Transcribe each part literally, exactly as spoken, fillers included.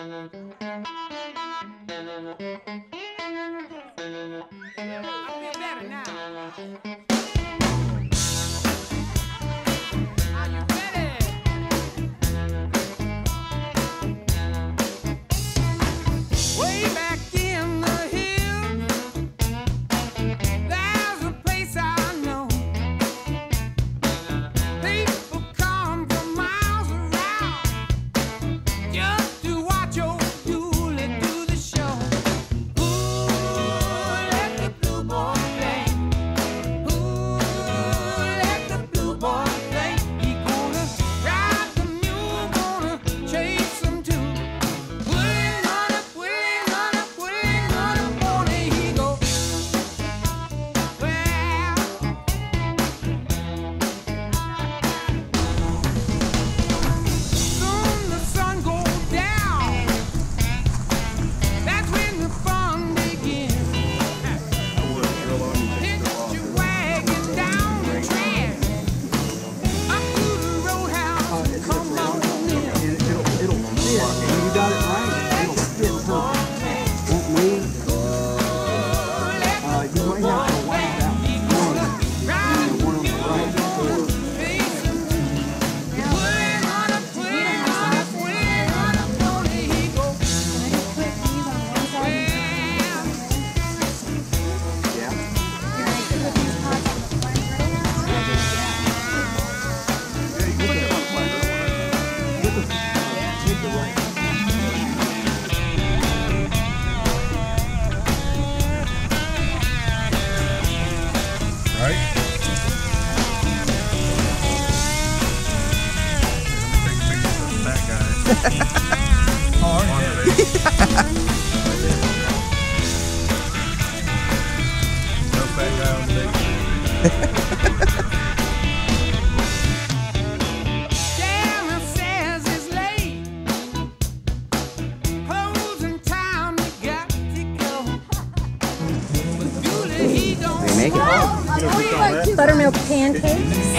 Buttermilk pancakes.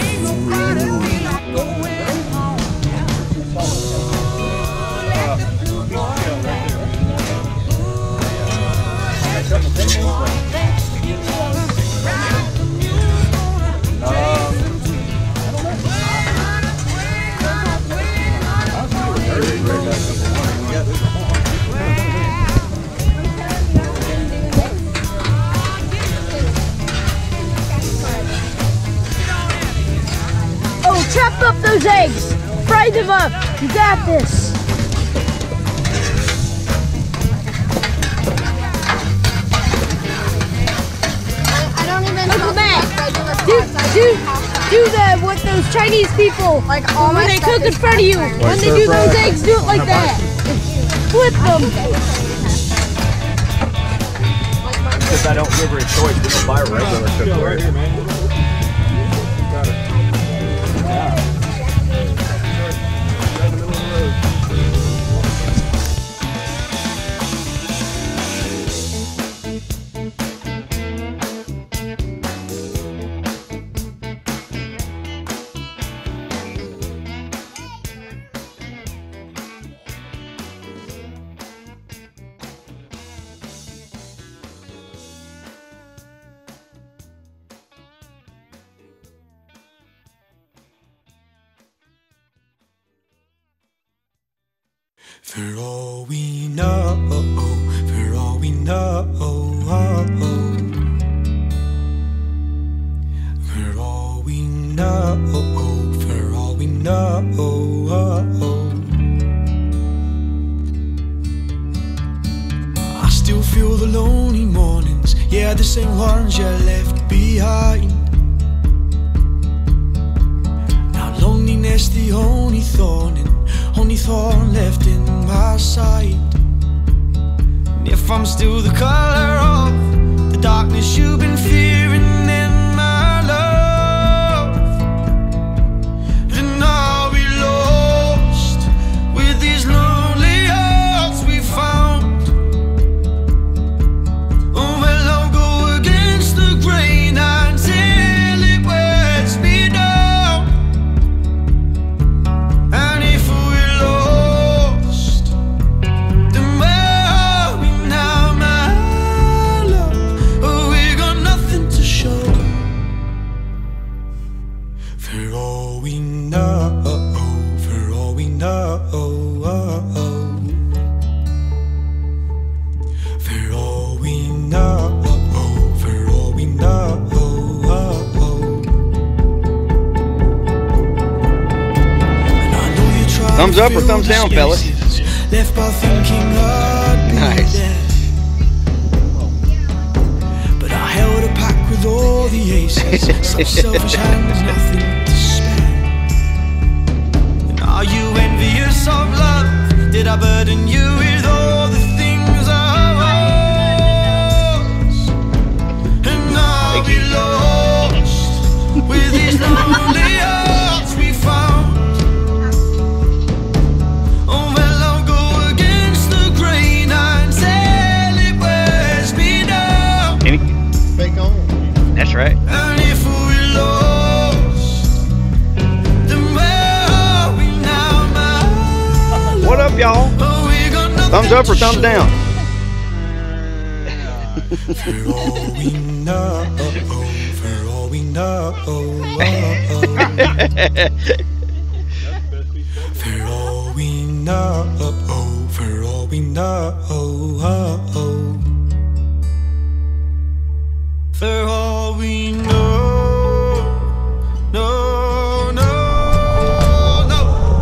Chop up those eggs! Fry them up! You got this! I don't even Uncle know Matt, do, do, do that with those Chinese people. Like all when my they stuff cook in front of you. Like when they do fry. those eggs, do it like that. Flip them. Because I don't give her a choice, we don't buy regular cookware. For all we know, for all we know, for all we know, for all we know, I still feel the lonely mornings, yeah, the same ones you left behind. Now loneliness the only thorn in only thorn left in my side. And if I'm still the color of the darkness you've been fearing in my love, then I'll be lost with these lonely hearts we found. Oh, well, I'll go against the grain until it wears me down. And if Thumbs up or thumbs down, fellas? Left by thinking Nice. But I held a pack with all the aces. Such selfish hands, nothing to spare. And are you envious of love? Did I burden you with all the things I was? And are we lost with these lonely hearts we found? Oh well, I'll go against the grain until it wears me down. Any? That's right. And if we're lost, then where are we now, my love? What up, y'all? Oh, we got nothing Thumbs up or to thumbs show. down? For all we know, for all we know, for all we know, for all we know, for all we know, no, no, no,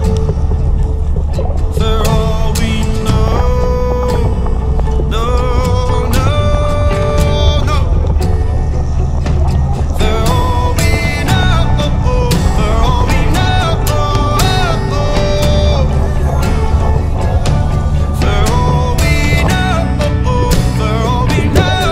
for all we know, no, no, no, for all we know, for all we know, for all we know, for all we know.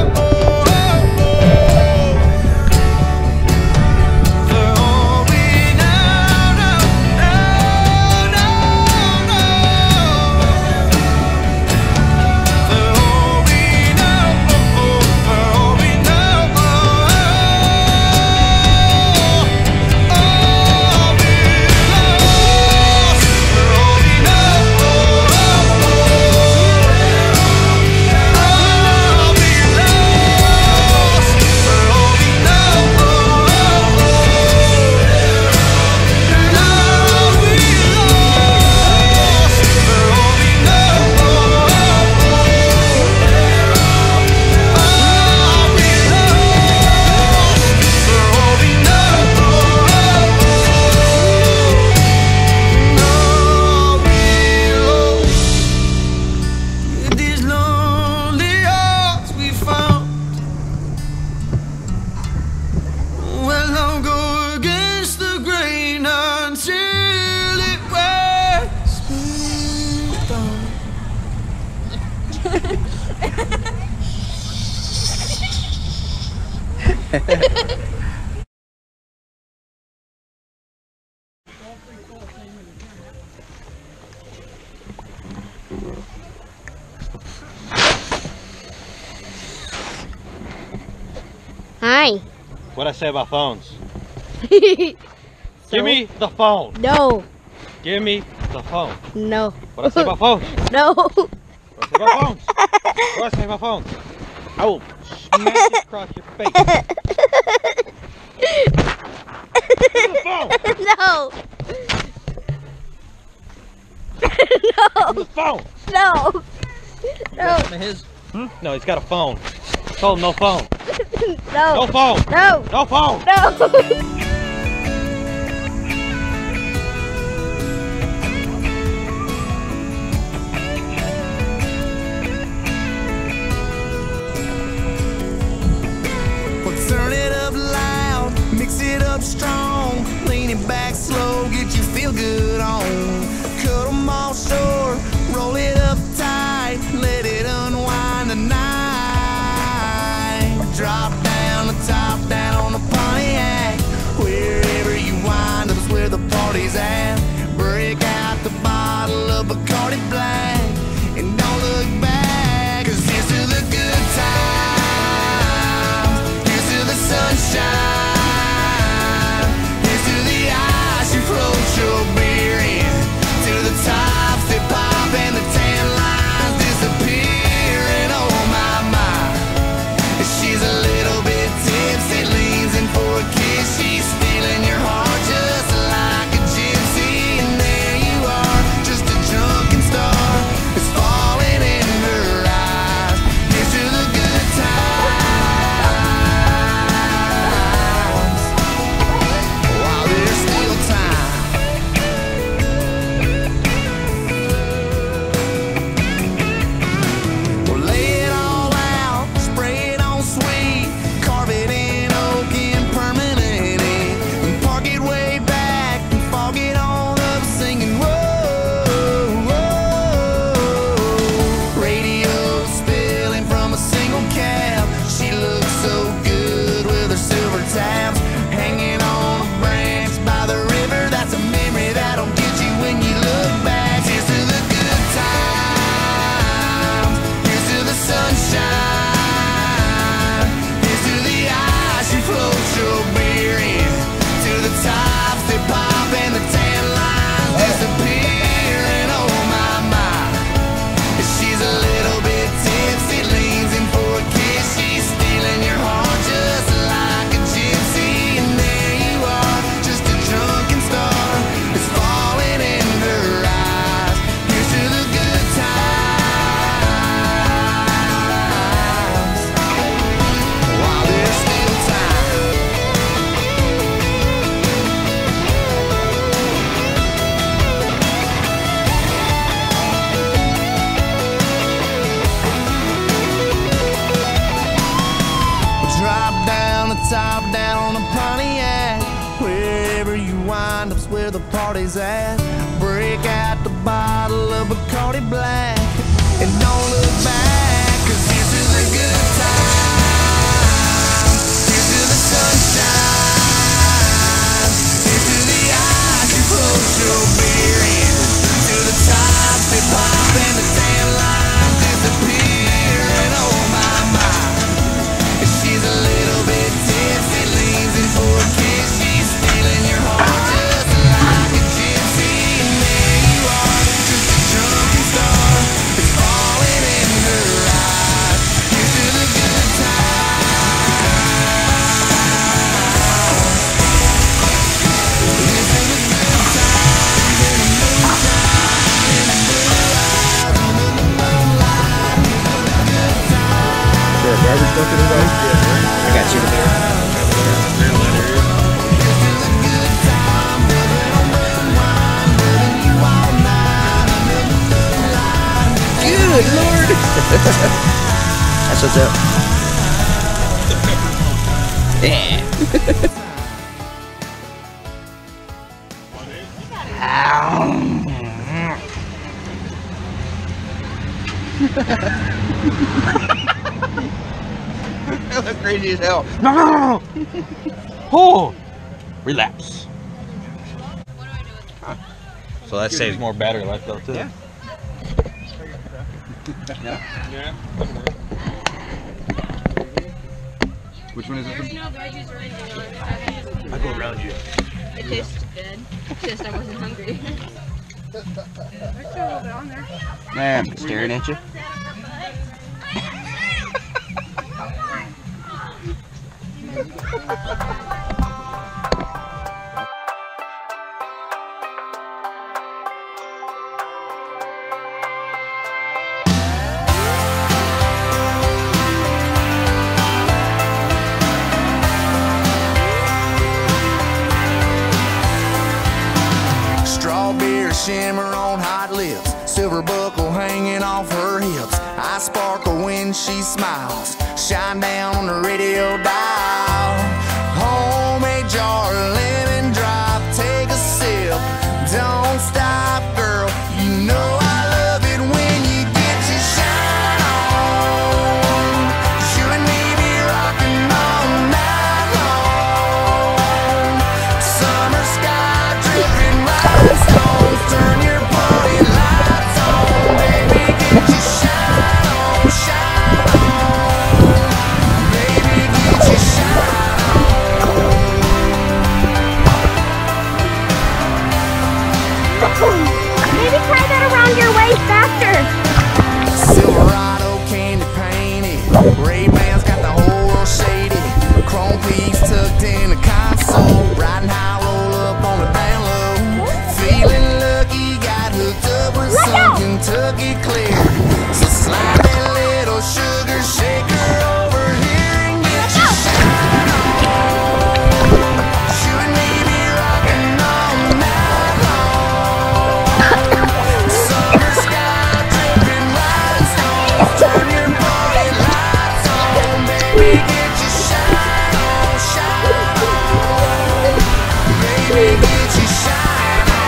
Hi. What'd I say about phones? So- Give me the phone. No. Give me the phone. No. What'd I say about phones? No. What'd I say about phones? What'd I say about phones? I will smack it across your face. Give me the phone. No. Give me the phone. No. No. His? Hmm? No, he's got a phone. Told him no phone. No. No phone. No. No phone. No. Turn it up loud, mix it up strong, lean it back slow, get your feel good on. Cut them all short, roll it up tight, let it unwind tonight. Drop down the top, down on the Pontiac, wherever you wind up is where the party's at. Break out the bottle of Bacardi Black, and don't look back, 'cause here's to the good times. Sunshine, here's to the ice you float your beer in, to the tops that pop and the tan lines disappear. And oh my, my, she's a little bit tipsy, leans in for a kiss. She's stealing your heart just like a gypsy, and there you are, just a drunken star. top down on a Pontiac. Wherever you wind up's where the party's at. Break out the bottle of Bacardi Black and don't look back, 'cause here's to the good times, here's to the sunshine, here's to the eyes you close your beer in, to the tops they pop and the tan lines disappear. And oh my, my, she's a little bit tipsy, leans in for a kiss, she's stealing your heart just like a gypsy. And there you are, just a drunken star, it's falling in her eyes. Here's to the good times, here's to the good times, in the moonshine, in the blue eyes, under the moonlight. Here's to the good times. Is there a garbage bucket in there? I got you there. Good Lord. That's what's up. Yeah. That looks crazy as hell. No, no, no, no. Oh, relapse. So that saves more battery life though too. Yeah. Yeah. Which one is it? I go around you. It tastes good. It's just I wasn't hungry. Man, I'm staring at you. Strawberry shimmer on hot lips, silver buckle hanging off her hips. I sparkle when she smiles, shine down on the radio dial. Homemade jar of lemon drop, take a sip, don't stop, girl. You know I love it when you get your shine on. 'Cause you and me be rocking all night long. Summer sky dripping rhinestones, turn your party lights on, baby, get your shine on, shine on, baby, get your shine Maybe tie that around your waist faster. Silverado candy painted, Ray-Bans got the whole world shaded, chrome peaks tucked in the console, riding high, roll up on the down low, feeling lucky, got hooked up with some Kentucky clear, so slide that little sugar shaker over here and get your shine on. You and me be rocking all night long. Summer sky dripping rhinestones, turn your party lights on, baby, get your shine on, shine on, baby, get your shine on.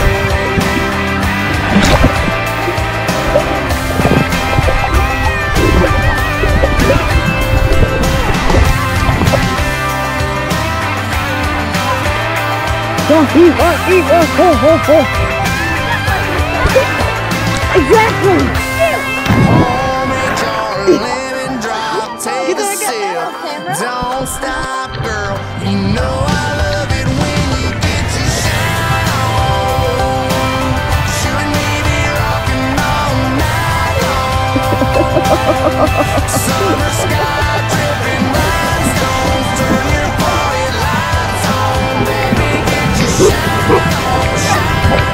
Exactly. Homemade jar of lemon drop, take a sip, don't stop, girl. You know I love it when you get your shine on. You and me be rocking all night long. Summer sky dripping rhinestones, turn your party lights on, baby, get your shine on, shine on,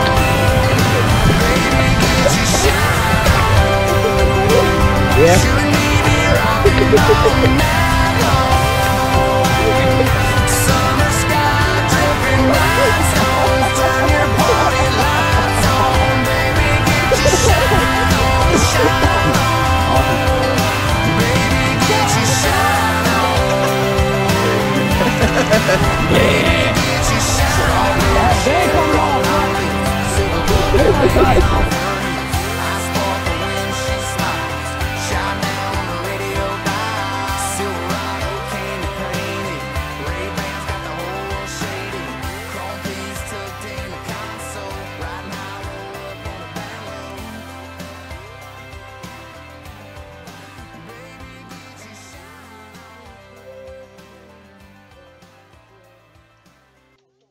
baby, get your shine on. Yeah. You and me be rocking all night long. Summer sky dripping rhinestones, turn your party lights on, baby, get your shine on, shine on, baby,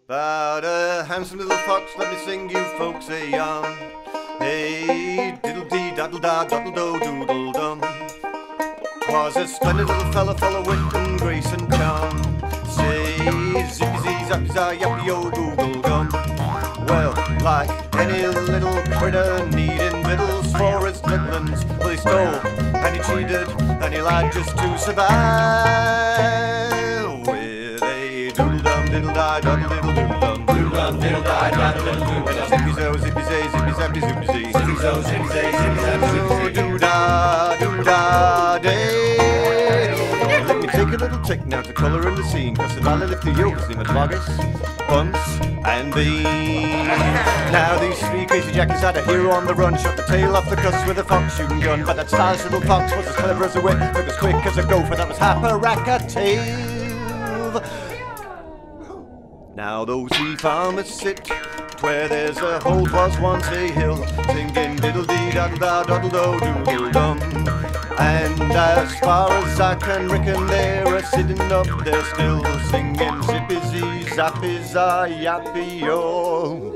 About a handsome little fox, let me sing you folks a yarn. Hey, diddle-dee, daddle-da, daddle-do-doodle-dum. Was a splendid little fella, full of wit and grace and charm. Say, zippy-zee, zappy-zah, yappy-o-google-gum. Well, like any little critter needing victuals for his littlins, well, he stole and he cheated and he lied just to survive. With a doodle-dum, diddle-die, doodle-diddle-doodle-dum, doodle-dum, diddle-die, doodle-diddle-dum, and a zippy-zo, zippy-zay, zippy-zappy, zippy-zee, zippy-zo, zippy-zay, zippy-zappy, zippy-zee, doo-da, doo-da, day. Let me take a little trick now to colour in the scene, cause the valley lift the yokes, the madvagas, bunts, and beans. Now these three crazy jackets had a hero on the run, shot the tail off the cuss with a fox shooting gun. But that stylish little fox was as clever as a whip, looked as quick as a gopher, that was Happaracatave. Now those three farmers sit where there's a hole, was once a hill, singing diddle-dee-daddle-da-doddle-do-doodle-dum. And as far as I can reckon, they're a sitting up there still, singing zippy-zee, zappy-zah, yappy-o.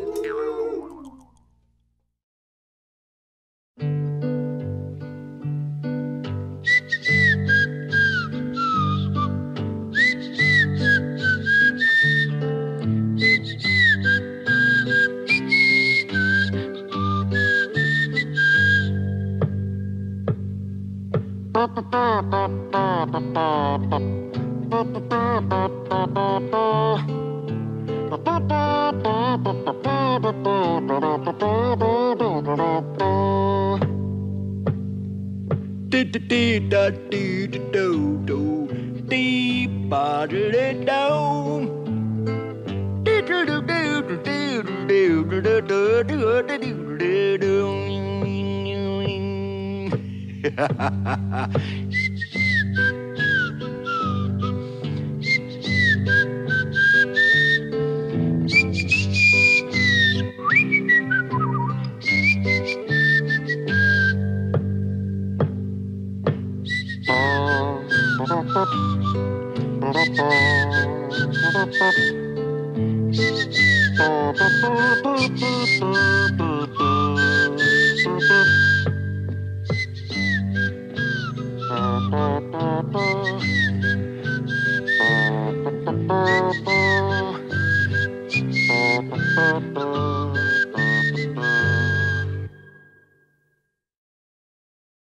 Ba ba ba